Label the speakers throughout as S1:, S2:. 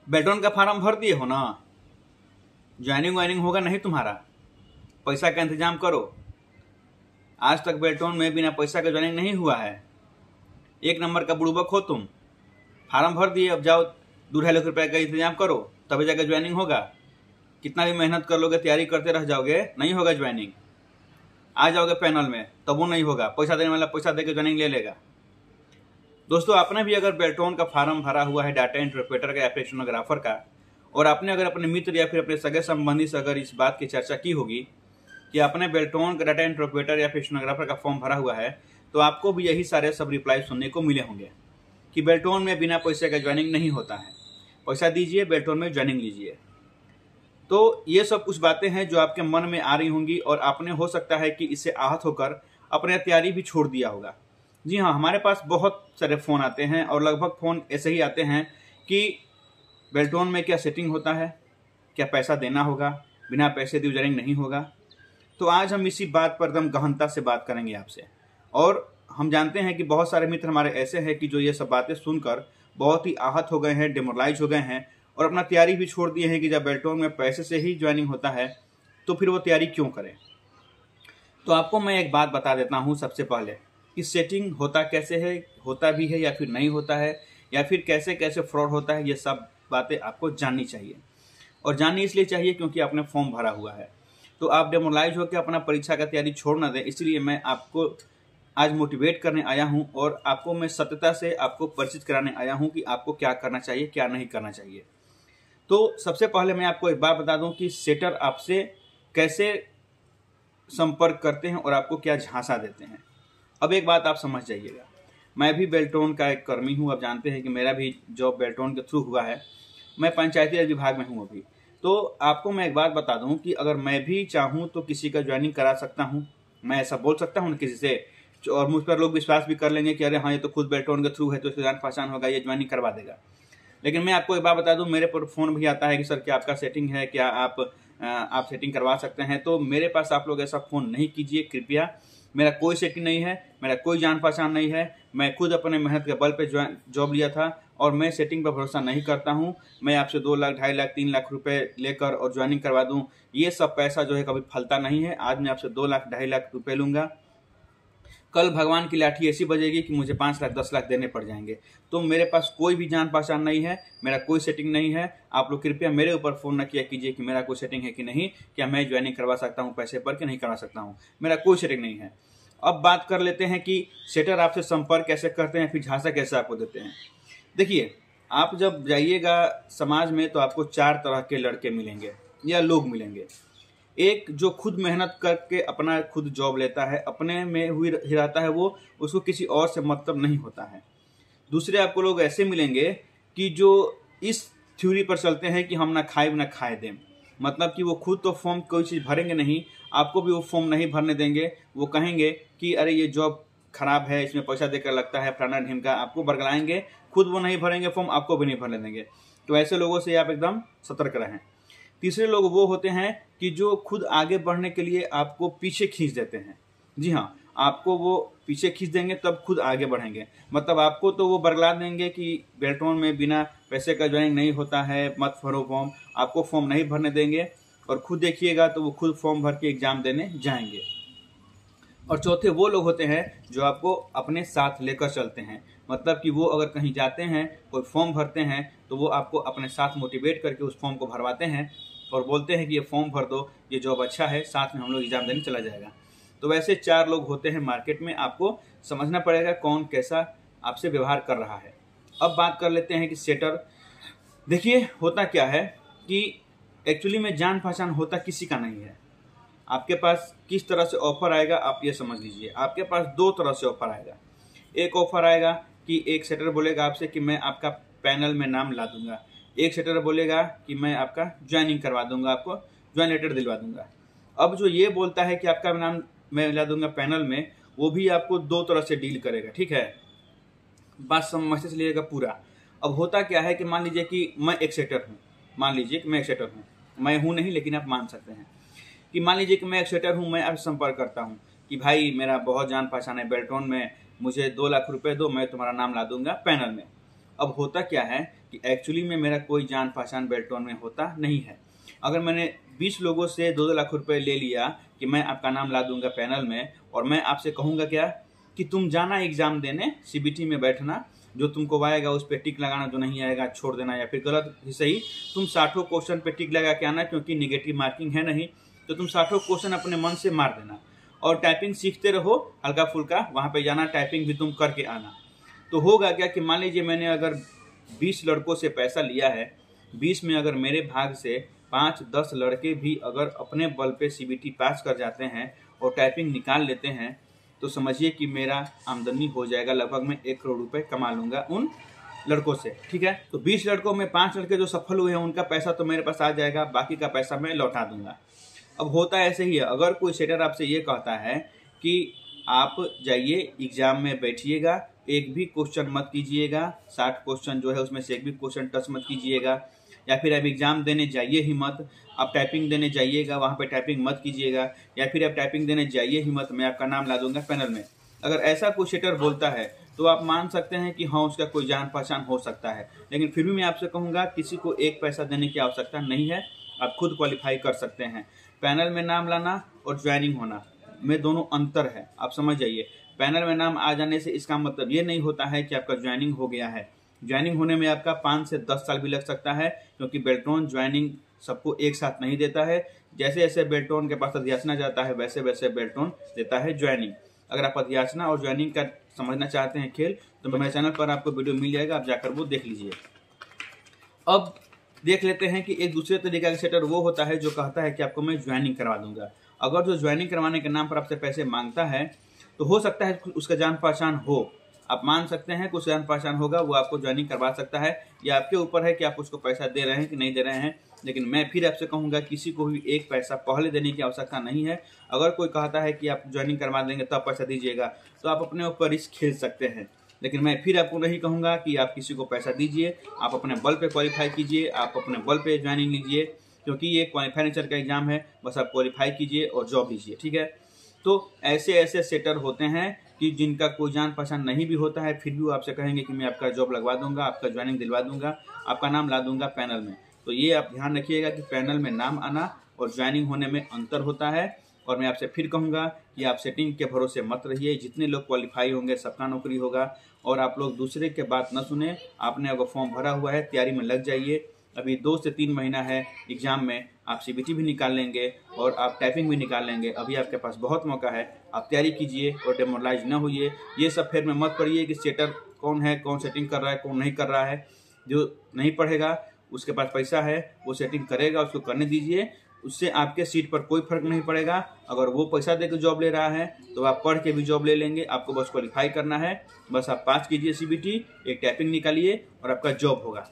S1: बेल्टोन का फार्म भर दिए हो ना, ज्वाइनिंग वाइनिंग होगा नहीं तुम्हारा, पैसा का इंतजाम करो। आज तक बेल्टोन में बिना पैसा का ज्वाइनिंग नहीं हुआ है। एक नंबर का बुड़बक हो तुम। फार्म भर दिए, अब जाओ 2-2.5 लाख रुपए का इंतजाम करो, तभी जाकर ज्वाइनिंग होगा। कितना भी मेहनत कर लोगे, तैयारी करते रह जाओगे, नहीं होगा ज्वाइनिंग। आ जाओगे पैनल में तब वो नहीं होगा, पैसा देने वाला पैसा देकर ज्वाइनिंग ले लेगा। दोस्तों, आपने भी अगर बेल्टोन का फार्म भरा हुआ है डाटा इंटरप्रेटर का या फिर स्टेनोग्राफर का, और आपने अगर अपने मित्र या फिर अपने सगे संबंधी से अगर इस बात की चर्चा की होगी कि आपने बेल्टोन का डाटा इंटरप्रेटर या फिर स्टेनोग्राफर का फॉर्म भरा हुआ है, तो आपको भी यही सारे सब रिप्लाई सुनने को मिले होंगे कि बेल्टोन में बिना पैसे का ज्वाइनिंग नहीं होता है, पैसा दीजिए बेल्टोन में ज्वाइनिंग लीजिए। तो ये सब कुछ बातें हैं जो आपके मन में आ रही होंगी और आपने हो सकता है कि इससे आहत होकर अपने तैयारी भी छोड़ दिया होगा। जी हाँ, हमारे पास बहुत सारे फ़ोन आते हैं और लगभग फ़ोन ऐसे ही आते हैं कि बेल्टोन में क्या सेटिंग होता है, क्या पैसा देना होगा, बिना पैसे दिए ज्वाइनिंग नहीं होगा। तो आज हम इसी बात पर एकदम गहनता से बात करेंगे आपसे। और हम जानते हैं कि बहुत सारे मित्र हमारे ऐसे हैं कि जो ये सब बातें सुनकर बहुत ही आहत हो गए हैं, डिमोरलाइज हो गए हैं और अपना तैयारी भी छोड़ दिए हैं कि जब बेल्टोन में पैसे से ही ज्वाइनिंग होता है तो फिर वो तैयारी क्यों करें। तो आपको मैं एक बात बता देता हूँ सबसे पहले कि सेटिंग होता कैसे है, होता भी है या फिर नहीं होता है, या फिर कैसे कैसे फ्रॉड होता है, ये सब बातें आपको जाननी चाहिए। और जाननी इसलिए चाहिए क्योंकि आपने फॉर्म भरा हुआ है। तो आप डिमोरलाइज होकर अपना परीक्षा का तैयारी छोड़ ना दें, इसलिए मैं आपको आज मोटिवेट करने आया हूं और आपको मैं सत्यता से आपको परिचित कराने आया हूं कि आपको क्या करना चाहिए, क्या नहीं करना चाहिए। तो सबसे पहले मैं आपको एक बात बता दूं कि सेटर आपसे कैसे संपर्क करते हैं और आपको क्या झांसा देते हैं। अब एक बात आप समझ जाइएगा, मैं भी बेल्टोन का एक कर्मी हूं। आप जानते हैं कि मेरा भी जॉब बेल्टोन के थ्रू हुआ है। मैं पंचायती राज विभाग में हूं अभी। तो आपको मैं एक बात बता दूं कि अगर मैं भी चाहूं तो किसी का ज्वाइनिंग करा सकता हूं। मैं ऐसा बोल सकता हूं किसी से, और मुझ पर लोग विश्वास भी कर लेंगे कि अरे हाँ, ये तो खुद बेल्टोन के थ्रू है तो इसकी जान पहचान होगा, ये ज्वाइनिंग करवा देगा। लेकिन मैं आपको एक बात बता दूं, मेरे पर फोन भी आता है कि सर क्या आपका सेटिंग है, क्या आप सेटिंग करवा सकते हैं। तो मेरे पास आप लोग ऐसा फोन नहीं कीजिए कृपया। मेरा कोई सेटिंग नहीं है, मेरा कोई जान पहचान नहीं है। मैं खुद अपने मेहनत के बल पे जॉब लिया था और मैं सेटिंग पर भरोसा नहीं करता हूं। मैं आपसे 2 लाख, 2.5 लाख, 3 लाख रुपए लेकर और ज्वाइनिंग करवा दूं, ये सब पैसा जो है कभी फलता नहीं है। आज मैं आपसे 2 लाख, 2.5 लाख रुपए लूंगा, कल भगवान की लाठी ऐसी बजेगी कि मुझे 5 लाख, 10 लाख देने पड़ जाएंगे। तो मेरे पास कोई भी जान पहचान नहीं है, मेरा कोई सेटिंग नहीं है। आप लोग कृपया मेरे ऊपर फोन न किया कीजिए कि मेरा कोई सेटिंग है कि नहीं, क्या मैं ज्वाइनिंग करवा सकता हूं पैसे पर कि नहीं करवा सकता हूं। मेरा कोई सेटिंग नहीं है। अब बात कर लेते हैं कि सेटर आपसे संपर्क कैसे करते हैं, फिर झांसा कैसे आपको देते हैं। देखिए, आप जब जाइएगा समाज में तो आपको 4 तरह के लड़के मिलेंगे या लोग मिलेंगे। एक जो खुद मेहनत करके अपना खुद जॉब लेता है, अपने में हुई रहता है, वो उसको किसी और से मतलब नहीं होता है। दूसरे आपको लोग ऐसे मिलेंगे कि जो इस थ्योरी पर चलते हैं कि हम ना खाए ना खाए दें, मतलब कि वो खुद तो फॉर्म कोई चीज़ भरेंगे नहीं, आपको भी वो फॉर्म नहीं भरने देंगे। वो कहेंगे कि अरे ये जॉब खराब है, इसमें पैसा देकर लगता है फलाना ढिमका, आपको बरगलाएंगे। खुद वो नहीं भरेंगे फॉर्म, आपको भी नहीं भरने देंगे। तो ऐसे लोगों से आप एकदम सतर्क रहें। तीसरे लोग वो होते हैं कि जो खुद आगे बढ़ने के लिए आपको पीछे खींच देते हैं। जी हाँ, आपको वो पीछे खींच देंगे तब खुद आगे बढ़ेंगे। मतलब आपको तो वो बरगला देंगे कि बेल्टोन में बिना पैसे का ज्वाइनिंग नहीं होता है, मत भरो फॉर्म, आपको फॉर्म नहीं भरने देंगे और खुद देखिएगा तो वो खुद फॉर्म भर के एग्जाम देने जाएंगे। और चौथे वो लोग होते हैं जो आपको अपने साथ लेकर चलते हैं। मतलब कि वो अगर कहीं जाते हैं, कोई फॉर्म भरते हैं, तो वो आपको अपने साथ मोटिवेट करके उस फॉर्म को भरवाते हैं और बोलते हैं कि ये फॉर्म भर दो, ये जॉब अच्छा है, साथ में हम लोग एग्जाम देने चला जाएगा। तो वैसे 4 लोग होते हैं मार्केट में। आपको समझना पड़ेगा कौन कैसा आपसे व्यवहार कर रहा है। अब बात कर लेते हैं कि सेटर। देखिए, होता क्या है कि एक्चुअली में जान पहचान होता किसी का नहीं है। आपके पास किस तरह से ऑफर आएगा आप ये समझ लीजिए। आपके पास 2 तरह से ऑफर आएगा। एक ऑफर आएगा कि एक सेटर बोलेगा आपसे कि मैं आपका पैनल में नाम ला दूंगा। एक सेटर बोलेगा कि मैं आपका ज्वाइनिंग करवा दूंगा, आपको ज्वाइन लेटर दिलवा दूंगा। अब जो ये बोलता है कि आपका नाम मैं ला दूंगा पैनल में, वो भी आपको 2 तरह से डील करेगा। ठीक है, बात समझते चलिएगा पूरा। अब होता क्या है कि मान लीजिए कि मैं एक सेटर हूँ, मान लीजिए कि मैं एक सेटर हूँ, मैं हूँ नहीं लेकिन आप मान सकते हैं कि मान लीजिए कि मैं एक सेटर हूँ। मैं आपसे संपर्क करता हूँ कि भाई मेरा बहुत जान पहचान है बेल्टोन में, मुझे 2 लाख रुपए दो, मैं तुम्हारा नाम ला दूंगा पैनल में। अब होता क्या है कि एक्चुअली में मेरा कोई जान पहचान बेल्टोन में होता नहीं है। अगर मैंने 20 लोगों से 2-2 लाख रुपए ले लिया कि मैं आपका नाम ला दूंगा पैनल में, और मैं आपसे कहूंगा क्या कि तुम जाना एग्जाम देने, सीबीटी में बैठना, जो तुमको आएगा उस पर टिक लगाना, जो नहीं आएगा छोड़ देना, या फिर गलत ही सही तुम 60 क्वेश्चन पे टिक लगा के आना, क्योंकि निगेटिव मार्किंग है नहीं, तो तुम 60 क्वेश्चन अपने मन से मार देना और टाइपिंग सीखते रहो हल्का फुल्का, वहां पे जाना, टाइपिंग भी तुम करके आना। तो होगा क्या कि मान लीजिए मैंने अगर 20 लड़कों से पैसा लिया है, 20 में अगर मेरे भाग से 5-10 लड़के भी अगर अपने बल पे सीबीटी पास कर जाते हैं और टाइपिंग निकाल लेते हैं, तो समझिए कि मेरा आमदनी हो जाएगा, लगभग मैं 1 करोड़ रुपए कमा लूंगा उन लड़कों से। ठीक है, तो 20 लड़कों में 5 लड़के जो सफल हुए हैं उनका पैसा तो मेरे पास आ जाएगा, बाकी का पैसा मैं लौटा दूंगा। अब होता ऐसे ही है, अगर कोई सेटर आपसे ये कहता है कि आप जाइए एग्जाम में बैठिएगा, एक भी क्वेश्चन मत कीजिएगा, 60 क्वेश्चन जो है उसमें से एक भी क्वेश्चन टच मत कीजिएगा, या फिर आप एग्जाम देने जाइए ही मत, आप टाइपिंग देने जाइएगा, वहाँ पे टाइपिंग मत कीजिएगा, या फिर आप टाइपिंग देने जाइए ही मत, मैं आपका नाम ला दूंगा पैनल में। अगर ऐसा कोई सेटर बोलता है तो आप मान सकते हैं कि हाँ उसका कोई जान पहचान हो सकता है, लेकिन फिर भी मैं आपसे कहूँगा किसी को एक पैसा देने की आवश्यकता नहीं है, आप खुद क्वालिफाई कर सकते हैं। पैनल में नाम लाना और ज्वाइनिंग होना में दोनों अंतर है, आप समझ जाइए। पैनल में नाम आ जाने से इसका मतलब ये नहीं होता है कि आपका ज्वाइनिंग हो गया है। ज्वाइनिंग होने में आपका 5 से 10 साल भी लग सकता है, क्योंकि बेल्टोन ज्वाइनिंग सबको एक साथ नहीं देता है। जैसे जैसे बेल्टोन के पास अध्याचना जाता है वैसे वैसे बेल्टोन देता है ज्वाइनिंग। अगर आप अध्याचना और ज्वाइनिंग का समझना चाहते हैं खेल, तो मेरे चैनल पर आपको वीडियो मिल जाएगा, आप जाकर वो देख लीजिए। अब देख लेते हैं कि एक दूसरे तरीका का सेटर वो होता है जो कहता है कि आपको मैं ज्वाइनिंग करवा दूंगा। अगर जो ज्वाइनिंग करवाने के नाम पर आपसे पैसे मांगता है तो हो सकता है उसका जान पहचान हो, आप मान सकते हैं कि उसका जान पहचान होगा, वो आपको ज्वाइनिंग करवा सकता है, या आपके ऊपर है कि आप उसको पैसा दे रहे हैं कि नहीं दे रहे हैं। लेकिन मैं फिर आपसे कहूंगा किसी को भी एक पैसा पहले देने की आवश्यकता नहीं है। अगर कोई कहता है कि आप ज्वाइनिंग करवा देंगे तब पैसा दीजिएगा, तो आप अपने ऊपर रिस्क खेल सकते हैं। लेकिन मैं फिर आपको नहीं कहूंगा कि आप किसी को पैसा दीजिए, आप अपने बल पे क्वालिफाई कीजिए, आप अपने बल पे ज्वाइनिंग लीजिए, क्योंकि ये क्वालिफाई नेचर का एग्जाम है, बस आप क्वालिफाई कीजिए और जॉब लीजिए। ठीक है, तो ऐसे ऐसे सेटर होते हैं कि जिनका कोई जान पहचान नहीं भी होता है, फिर भी वो आपसे कहेंगे कि मैं आपका जॉब लगवा दूंगा, आपका ज्वाइनिंग दिलवा दूंगा, आपका नाम ला दूंगा पैनल में। तो ये आप ध्यान रखिएगा कि पैनल में नाम आना और ज्वाइनिंग होने में अंतर होता है। और मैं आपसे फिर कहूँगा कि आप सेटिंग के भरोसे मत रहिए, जितने लोग क्वालिफाई होंगे सबका नौकरी होगा, और आप लोग दूसरे के बात न सुने। आपने अगर फॉर्म भरा हुआ है, तैयारी में लग जाइए, अभी 2 से 3 महीना है एग्जाम में, आप सीबीटी भी निकाल लेंगे और आप टाइपिंग भी निकाल लेंगे। अभी आपके पास बहुत मौका है, आप तैयारी कीजिए और डिमोरलाइज न होइए। ये सब फेर में मत पड़िए कि सेटर कौन है, कौन सेटिंग कर रहा है, कौन नहीं कर रहा है। जो नहीं पढ़ेगा उसके पास पैसा है, वो सेटिंग करेगा, उसको करने दीजिए, उससे आपके सीट पर कोई फर्क नहीं पड़ेगा। अगर वो पैसा देकर जॉब ले रहा है तो आप पढ़ के भी जॉब ले लेंगे, आपको बस क्वालिफाई करना है, बस आप पास कीजिए सीबीटी, एक टाइपिंग निकालिए और आपका जॉब होगा।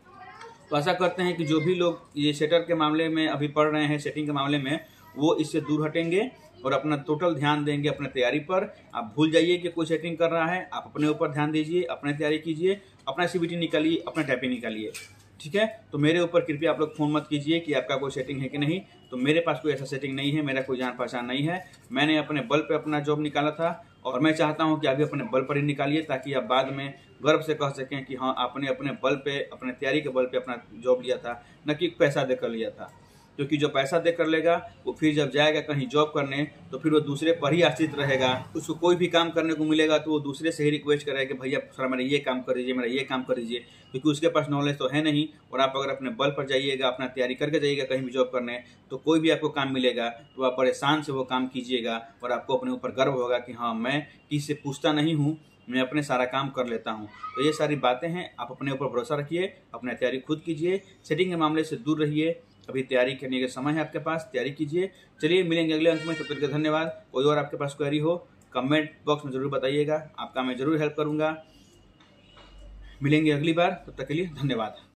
S1: तो आशा करते हैं कि जो भी लोग ये सेटर के मामले में अभी पढ़ रहे हैं, सेटिंग के मामले में, वो इससे दूर हटेंगे और अपना टोटल ध्यान देंगे अपने तैयारी पर। आप भूल जाइए कि कोई सेटिंग कर रहा है, आप अपने ऊपर ध्यान दीजिए, अपने तैयारी कीजिए, अपना सीबीटी निकालिए, अपना टाइपिंग निकालिए। ठीक है, तो मेरे ऊपर कृपया आप लोग फोन मत कीजिए कि आपका कोई सेटिंग है कि नहीं, तो मेरे पास कोई ऐसा सेटिंग नहीं है, मेरा कोई जान पहचान नहीं है। मैंने अपने बल पे अपना जॉब निकाला था और मैं चाहता हूं कि आप भी अपने बल पर ही निकालिए, ताकि आप बाद में गर्व से कह सकें कि हाँ आपने अपने बल पे, अपने तैयारी के बल पे अपना जॉब लिया था, न कि पैसा देकर लिया था। क्योंकि जो पैसा देकर लेगा वो फिर जब जाएगा कहीं जॉब करने तो फिर वो दूसरे पर ही आश्रित रहेगा। उसको कोई भी काम करने को मिलेगा तो वो दूसरे से ही रिक्वेस्ट करेगा कि भैया थोड़ा मेरा ये काम कर दीजिए, मेरा ये काम कर दीजिए, क्योंकि उसके पास नॉलेज तो है नहीं। और आप अगर अपने बल पर जाइएगा, अपना तैयारी करके जाइएगा कहीं भी जॉब करने, तो कोई भी आपको काम मिलेगा तो आप परेशान से वो काम कीजिएगा और आपको अपने ऊपर गर्व होगा कि हाँ मैं किसी से पूछता नहीं हूँ, मैं अपने सारा काम कर लेता हूँ। तो ये सारी बातें हैं, आप अपने ऊपर भरोसा रखिए, अपना तैयारी खुद कीजिए, सेटिंग के मामले से दूर रहिए। अभी तैयारी करने का समय है आपके पास, तैयारी कीजिए। चलिए मिलेंगे अगले अंक में, तब तक के धन्यवाद। कोई और आपके पास क्वेरी हो कमेंट बॉक्स में जरूर बताइएगा, आपका मैं जरूर हेल्प करूंगा। मिलेंगे अगली बार, तब तक के लिए धन्यवाद।